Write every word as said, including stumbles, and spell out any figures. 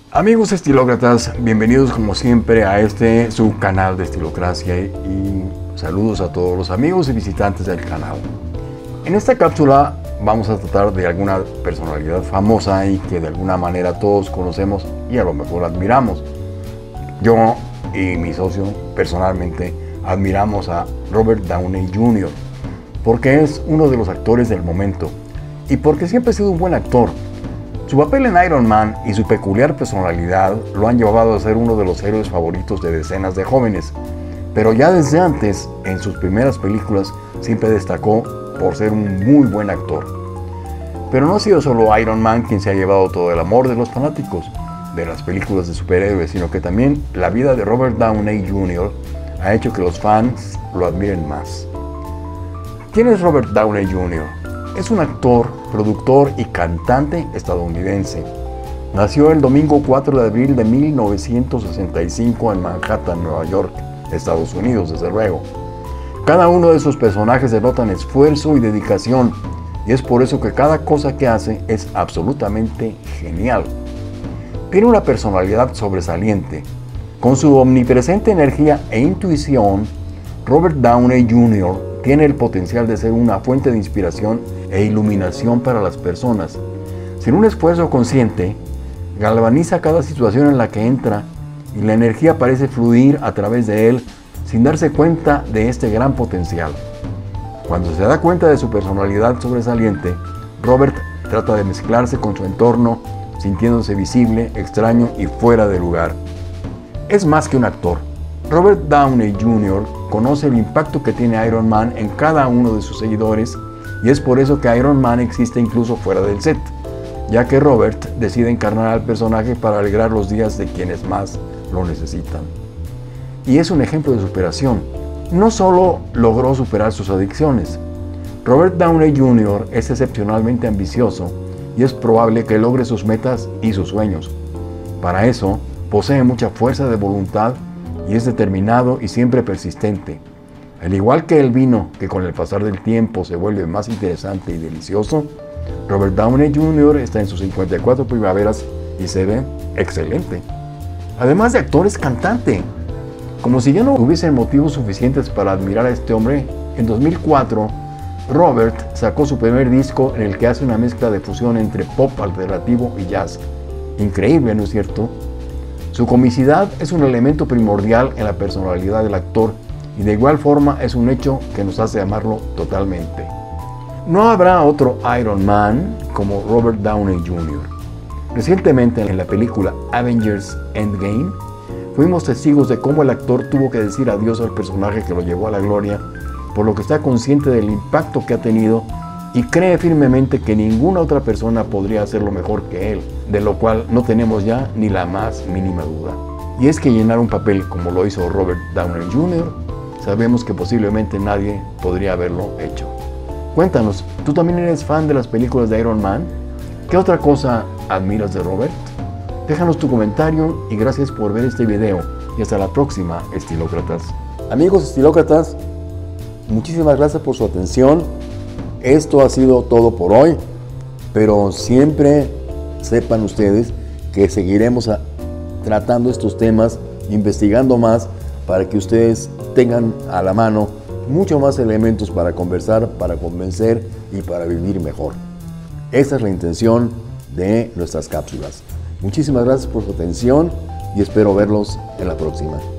Amigos estilócratas, bienvenidos como siempre a este su canal de Estilocracia y saludos a todos los amigos y visitantes del canal. En esta cápsula vamos a tratar de alguna personalidad famosa y que de alguna manera todos conocemos y a lo mejor admiramos. Yo y mi socio personalmente admiramos a Robert Downey junior porque es uno de los actores del momento y porque siempre ha sido un buen actor. Su papel en Iron Man y su peculiar personalidad lo han llevado a ser uno de los héroes favoritos de decenas de jóvenes, pero ya desde antes, en sus primeras películas, siempre destacó por ser un muy buen actor. Pero no ha sido solo Iron Man quien se ha llevado todo el amor de los fanáticos de las películas de superhéroes, sino que también la vida de Robert Downey junior ha hecho que los fans lo admiren más. ¿Quién es Robert Downey junior? Es un actor, productor y cantante estadounidense. Nació el domingo cuatro de abril de mil novecientos sesenta y cinco en Manhattan, Nueva York, Estados Unidos, desde luego. Cada uno de sus personajes denotan esfuerzo y dedicación, y es por eso que cada cosa que hace es absolutamente genial. Tiene una personalidad sobresaliente. Con su omnipresente energía e intuición, Robert Downey junior tiene el potencial de ser una fuente de inspiración e iluminación para las personas. Sin un esfuerzo consciente, galvaniza cada situación en la que entra y la energía parece fluir a través de él sin darse cuenta de este gran potencial. Cuando se da cuenta de su personalidad sobresaliente, Robert trata de mezclarse con su entorno, sintiéndose visible, extraño y fuera de lugar. Es más que un actor. Robert Downey junior conoce el impacto que tiene Iron Man en cada uno de sus seguidores y es por eso que Iron Man existe incluso fuera del set, ya que Robert decide encarnar al personaje para alegrar los días de quienes más lo necesitan. Y es un ejemplo de superación. No solo logró superar sus adicciones, Robert Downey junior es excepcionalmente ambicioso y es probable que logre sus metas y sus sueños. Para eso, posee mucha fuerza de voluntad y es determinado y siempre persistente. Al igual que el vino, que con el pasar del tiempo se vuelve más interesante y delicioso, Robert Downey junior está en sus cincuenta y cuatro primaveras y se ve excelente. Además de actor, es cantante. Como si ya no hubiesen motivos suficientes para admirar a este hombre, en dos mil cuatro, Robert sacó su primer disco en el que hace una mezcla de fusión entre pop alternativo y jazz. Increíble, ¿no es cierto? Su comicidad es un elemento primordial en la personalidad del actor y de igual forma es un hecho que nos hace amarlo totalmente. No habrá otro Iron Man como Robert Downey junior Recientemente en la película Avengers Endgame fuimos testigos de cómo el actor tuvo que decir adiós al personaje que lo llevó a la gloria, por lo que está consciente del impacto que ha tenido y cree firmemente que ninguna otra persona podría hacerlo mejor que él, de lo cual no tenemos ya ni la más mínima duda. Y es que llenar un papel como lo hizo Robert Downey junior, sabemos que posiblemente nadie podría haberlo hecho. Cuéntanos, ¿tú también eres fan de las películas de Iron Man? ¿Qué otra cosa admiras de Robert? Déjanos tu comentario y gracias por ver este video y hasta la próxima, estilócratas. Amigos estilócratas, muchísimas gracias por su atención. Esto ha sido todo por hoy, pero siempre sepan ustedes que seguiremos a, tratando estos temas, investigando más para que ustedes tengan a la mano mucho más elementos para conversar, para convencer y para vivir mejor. Esa es la intención de nuestras cápsulas. Muchísimas gracias por su atención y espero verlos en la próxima.